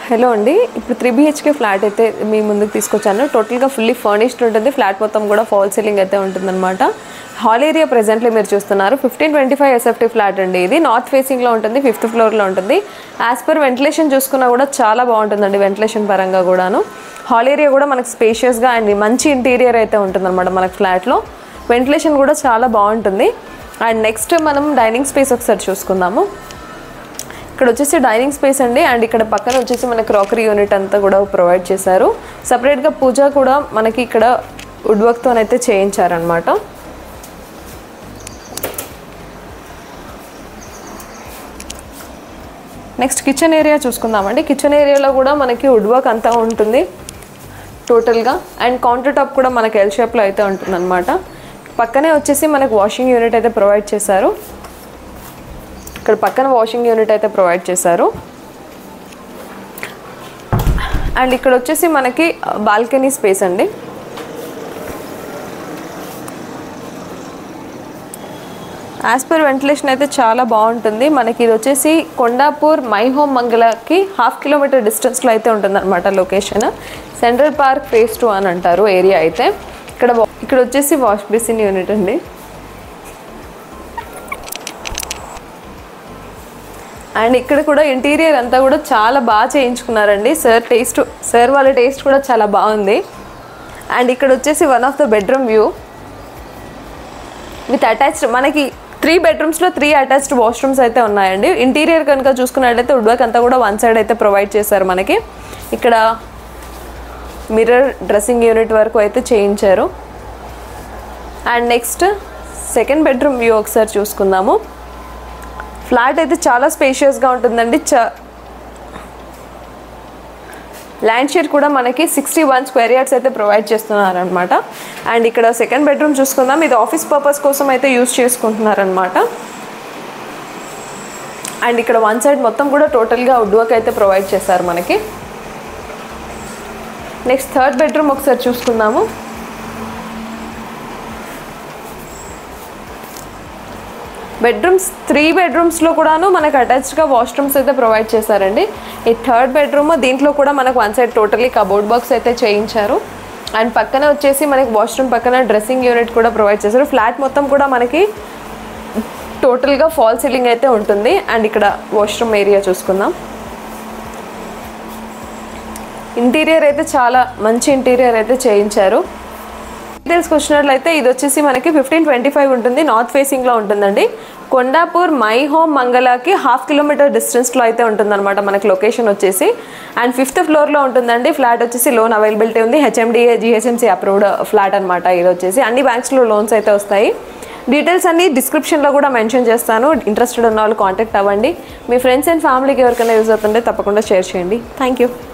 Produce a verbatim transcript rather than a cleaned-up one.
Hello అండి, ఇప్పుడు three BHK flat అయితే మీ ముందుకు తీసుకొచ్చాను. టోటల్గా ఫుల్లీ ఫర్నిష్డ్ ఉంటుంది. ఫ్లాట్ మొత్తం కూడా ఫాల్ సీలింగ్ అయితే ఉంటుందన్నమాట. హాల్ ఏరియా ప్రెజెంట్లీ మీరు చూస్తున్నారు fifteen twenty five SFT flat అండి. ఇది నార్త్ ఫేసింగ్లో ఉంటుంది, ఫిఫ్త్ ఫ్లోర్లో ఉంటుంది. యాజ్ పర్ వెంటిలేషన్ చూసుకున్నా కూడా చాలా బాగుంటుందండి, వెంటిలేషన్ పరంగా కూడాను. హాల్ ఏరియా కూడా మనకు స్పేషియస్గా అండ్ మంచి ఇంటీరియర్ అయితే ఉంటుందన్నమాట మనకు ఫ్లాట్లో. వెంటిలేషన్ కూడా చాలా బాగుంటుంది. అండ్ నెక్స్ట్ మనం డైనింగ్ స్పేస్ ఒకసారి చూసుకుందాము. ఇక్కడ వచ్చేసి డైనింగ్ స్పేస్ అండి. అండ్ ఇక్కడ పక్కన వచ్చేసి మన క్రాకరీ యూనిట్ అంతా కూడా ప్రొవైడ్ చేశారు. సపరేట్గా పూజ కూడా మనకి ఇక్కడ వుడ్ వర్క్తోనైతే చేయించారనమాట. నెక్స్ట్ కిచెన్ ఏరియా చూసుకుందామండి. కిచెన్ ఏరియాలో కూడా మనకి వుడ్ వర్క్ అంతా ఉంటుంది టోటల్గా. అండ్ కౌంటర్ టాప్ కూడా మనకి ఎల్ షేప్లో అయితే ఉంటుంది అనమాట. పక్కనే వచ్చేసి మనకు వాషింగ్ యూనిట్ అయితే ప్రొవైడ్ చేశారు. ఇక్కడ పక్కన వాషింగ్ యూనిట్ అయితే ప్రొవైడ్ చేశారు. అండ్ ఇక్కడ వచ్చేసి మనకి బాల్కనీ స్పేస్ అండి. యాజ్ పర్ వెంటిలేషన్ అయితే చాలా బాగుంటుంది. మనకి ఇది వచ్చేసి కొండాపూర్ మై హోమ్ మంగళకి హాఫ్ కిలోమీటర్ డిస్టెన్స్లో అయితే ఉంటుంది అనమాట location. Central Park phase two అని అంటారు ఏరియా అయితే. ఇక్కడ ఇక్కడ వచ్చేసి వాష్ బేసిన్ యూనిట్ అండి. అండ్ ఇక్కడ కూడా ఇంటీరియర్ అంతా కూడా చాలా బాగా చేయించుకున్నారండి. సార్ టేస్ట్ సార్ వాళ్ళ టేస్ట్ కూడా చాలా బాగుంది. అండ్ ఇక్కడ వచ్చేసి one of the bedroom view with attached, మనకి త్రీ బెడ్రూమ్స్లో త్రీ అటాచ్డ్ వాష్రూమ్స్ అయితే ఉన్నాయండి. ఇంటీరియర్ కనుక చూసుకున్నట్లయితే వుడ్ వర్క్ అంతా కూడా వన్ సైడ్ అయితే ప్రొవైడ్ చేశారు మనకి. ఇక్కడ మిర్రర్ డ్రెస్సింగ్ యూనిట్ వరకు అయితే చేయించారు. And next second bedroom view ఒకసారి చూసుకుందాము. ఫ్లాట్ అయితే చాలా స్పేషియస్గా ఉంటుందండి. చ ల్యాండ్ షేర్ కూడా మనకి సిక్స్టీ వన్ స్క్వేర్ యార్డ్స్ అయితే ప్రొవైడ్ చేస్తున్నారనమాట. అండ్ ఇక్కడ సెకండ్ బెడ్రూమ్ చూసుకుందాం. ఇది ఆఫీస్ పర్పస్ కోసం అయితే యూజ్ చేసుకుంటున్నారనమాట. అండ్ ఇక్కడ వన్ సైడ్ మొత్తం కూడా టోటల్గా వుడ్ వర్క్ అయితే ప్రొవైడ్ చేశారు మనకి. నెక్స్ట్ థర్డ్ బెడ్రూమ్ ఒకసారి చూసుకుందాము. బెడ్రూమ్స్ త్రీ బెడ్రూమ్స్లో కూడాను మనకు అటాచ్డ్గా వాష్రూమ్స్ అయితే ప్రొవైడ్ చేశారండి. ఈ థర్డ్ బెడ్రూమ్ దీంట్లో కూడా మనకు one side totally cupboard box అయితే చేయించారు. అండ్ పక్కన వచ్చేసి మనకి వాష్రూమ్ పక్కన డ్రెస్సింగ్ యూనిట్ కూడా ప్రొవైడ్ చేశారు. ఫ్లాట్ మొత్తం కూడా మనకి టోటల్గా ఫాల్ సీలింగ్ అయితే ఉంటుంది. అండ్ ఇక్కడ వాష్రూమ్ ఏరియా చూసుకుందాం. ఇంటీరియర్ అయితే చాలా మంచి ఇంటీరియర్ అయితే చేయించారు. డీటెయిల్స్కి వచ్చినట్లయితే ఇది వచ్చేసి మనకి ఫిఫ్టీన్ ట్వంటీ ఫైవ్ ఉంటుంది, నార్త్ ఫేసింగ్లో ఉంటుందండి. కొండాపూర్ మై హోమ్ మంగళకి హాఫ్ కిలోమీటర్ డిస్టెన్స్లో అయితే ఉంటుందన్నమాట మనకి లొకేషన్ వచ్చేసి. అండ్ ఫిఫ్త్ ఫ్లోర్లో ఉంటుందండి. ఫ్లాట్ వచ్చేసి లోన్ అవైలబిలిటీ ఉంది. హెచ్ఎండిఏ జిహెచ్ఎంసీ అప్రూవ్డ్ ఫ్లాట్ అనమాట. ఇది వచ్చేసి అన్ని బ్యాంక్స్లో లోన్స్ అయితే వస్తాయి. డీటెయిల్స్ అన్ని డిస్క్రిప్షన్లో కూడా మెన్షన్ చేస్తాను. ఇంట్రెస్టెడ్ ఉన్న వాళ్ళు కాంటాక్ట్ అవ్వండి. మీ ఫ్రెండ్స్ అండ్ ఫ్యామిలీకి ఎవరికైనా యూజ్ అవుతుంటే తప్పకుండా షేర్ చేయండి. Thank you.